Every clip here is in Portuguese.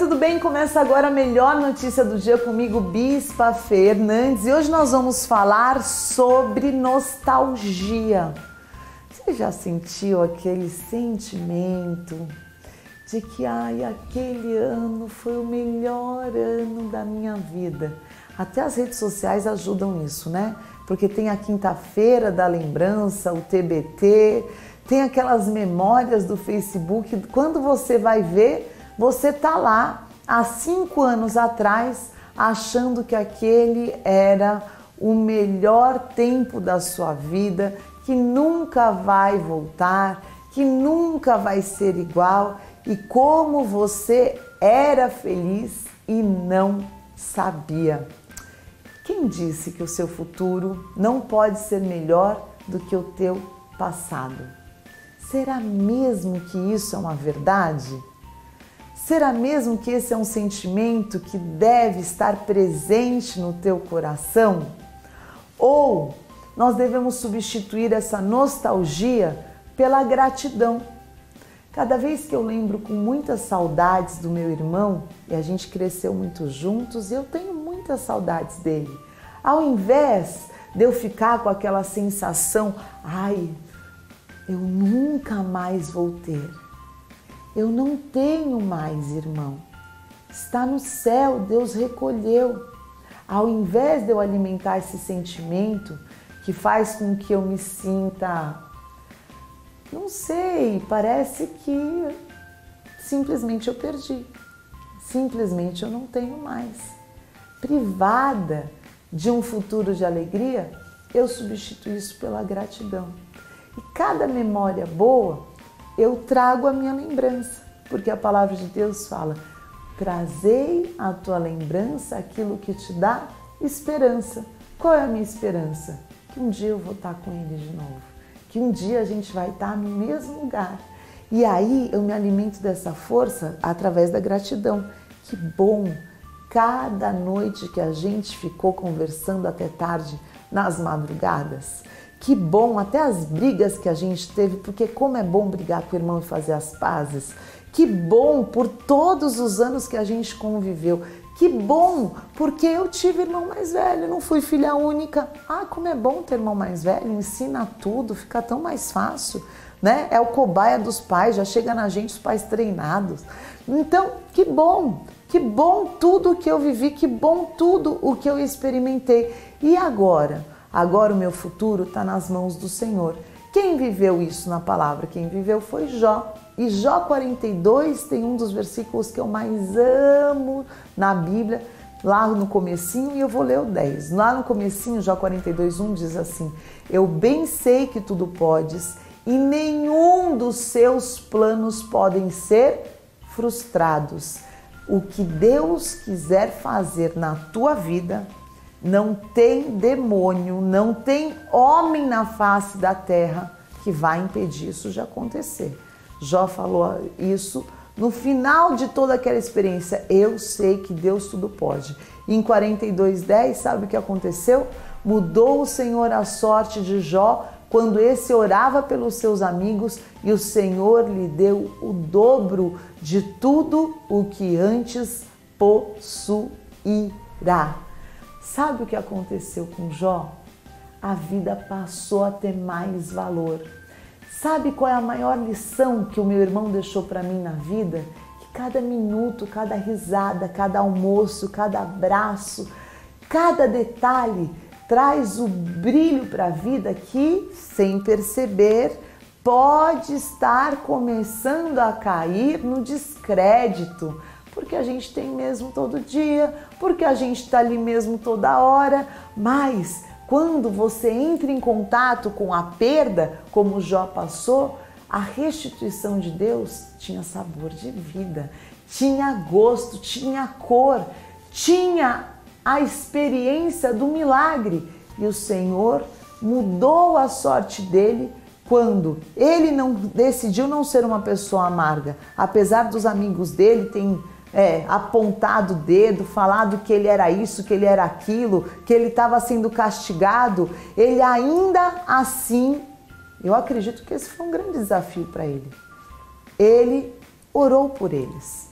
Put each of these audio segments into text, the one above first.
tudo bem? Começa agora a melhor notícia do dia comigo, Bispa Fernandes, e hoje nós vamos falar sobre nostalgia. Você já sentiu aquele sentimento de que aquele ano foi o melhor ano da minha vida? Até as redes sociais ajudam nisso, né? Porque tem a quinta-feira da lembrança, o TBT, tem aquelas memórias do Facebook. Quando você vai ver, você tá lá há 5 anos atrás achando que aquele era o melhor tempo da sua vida, que nunca vai voltar, que nunca vai ser igual, e como você era feliz e não sabia. Quem disse que o seu futuro não pode ser melhor do que o teu passado? Será mesmo que isso é uma verdade? Será mesmo que esse é um sentimento que deve estar presente no teu coração? Ou nós devemos substituir essa nostalgia pela gratidão? Cada vez que eu lembro com muitas saudades do meu irmão, e a gente cresceu muito juntos, e eu tenho muitas saudades dele, ao invés de eu ficar com aquela sensação, eu nunca mais vou ter. Eu não tenho mais irmão. Está no céu, Deus recolheu. Ao invés de eu alimentar esse sentimento que faz com que eu me sinta, não sei, parece que simplesmente eu perdi. Simplesmente eu não tenho mais. Privada de um futuro de alegria, eu substituo isso pela gratidão. E cada memória boa, eu trago a minha lembrança, porque a palavra de Deus fala: trazei à tua lembrança aquilo que te dá esperança. Qual é a minha esperança? Que um dia eu vou estar com Ele de novo, que um dia a gente vai estar no mesmo lugar. E aí eu me alimento dessa força através da gratidão. Que bom! Cada noite que a gente ficou conversando até tarde nas madrugadas. Que bom, até as brigas que a gente teve, porque como é bom brigar com o irmão e fazer as pazes. Que bom por todos os anos que a gente conviveu. Que bom, porque eu tive irmão mais velho, não fui filha única. Como é bom ter irmão mais velho, ensina tudo, fica tão mais fácil, né? É o cobaia dos pais, já chega na gente os pais treinados. Então, que bom tudo o que eu vivi, que bom tudo o que eu experimentei. E agora? Agora o meu futuro está nas mãos do Senhor. Quem viveu isso na palavra? Quem viveu foi Jó. E Jó 42 tem um dos versículos que eu mais amo na Bíblia, lá no comecinho, e eu vou ler o 10. Lá no comecinho, Jó 42:1 diz assim: eu bem sei que tudo podes e nenhum dos seus planos podem ser frustrados. O que Deus quiser fazer na tua vida, não tem demônio, não tem homem na face da terra que vai impedir isso de acontecer. Jó falou isso no final de toda aquela experiência. Eu sei que Deus tudo pode. E em 42:10, sabe o que aconteceu? Mudou o Senhor a sorte de Jó quando esse orava pelos seus amigos, e o Senhor lhe deu o dobro de tudo o que antes possuirá. Sabe o que aconteceu com Jó? A vida passou a ter mais valor. Sabe qual é a maior lição que o meu irmão deixou para mim na vida? Que cada minuto, cada risada, cada almoço, cada abraço, cada detalhe traz o brilho para a vida que, sem perceber, pode estar começando a cair no descrédito. Porque a gente tem mesmo todo dia, porque a gente está ali mesmo toda hora, mas quando você entra em contato com a perda, como Jó passou, a restituição de Deus tinha sabor de vida, tinha gosto, tinha cor, tinha a experiência do milagre. E o Senhor mudou a sorte dele quando ele decidiu não ser uma pessoa amarga, apesar dos amigos dele terem apontado o dedo, falado que ele era isso, que ele era aquilo, que ele estava sendo castigado, ele ainda assim, eu acredito que esse foi um grande desafio para ele. Ele orou por eles.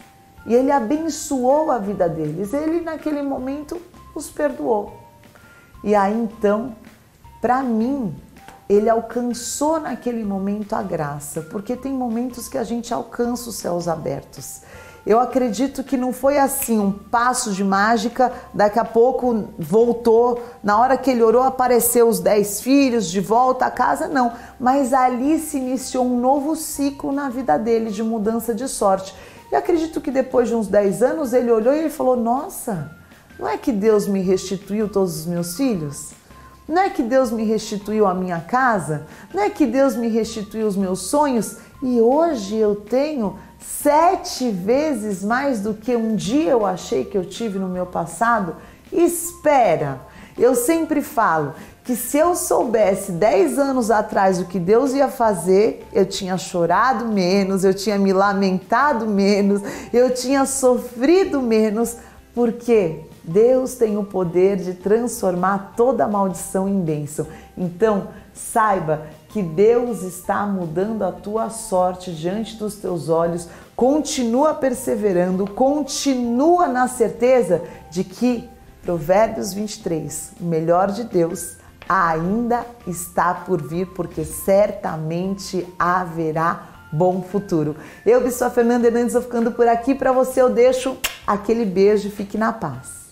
e ele abençoou a vida deles. Ele naquele momento os perdoou. E aí então, para mim, ele alcançou naquele momento a graça, porque tem momentos que a gente alcança os céus abertos. Eu acredito que não foi assim um passo de mágica, daqui a pouco voltou, na hora que ele orou apareceu os 10 filhos de volta à casa, não. Mas ali se iniciou um novo ciclo na vida dele de mudança de sorte. E acredito que depois de uns 10 anos ele olhou e ele falou, nossa, não é que Deus me restituiu todos os meus filhos? Não é que Deus me restituiu a minha casa? Não é que Deus me restituiu os meus sonhos? E hoje eu tenho 7 vezes mais do que um dia eu achei que eu tive no meu passado? Espera! Eu sempre falo que se eu soubesse 10 anos atrás o que Deus ia fazer, eu tinha chorado menos, eu tinha me lamentado menos, eu tinha sofrido menos, porque Deus tem o poder de transformar toda maldição em bênção. Então, saiba que Deus está mudando a tua sorte diante dos teus olhos. Continua perseverando, continua na certeza de que Provérbios 23, o melhor de Deus, ainda está por vir, porque certamente haverá bom futuro. Eu sou a Fernanda Hernandes, vou ficando por aqui. Para você eu deixo aquele beijo, fique na paz.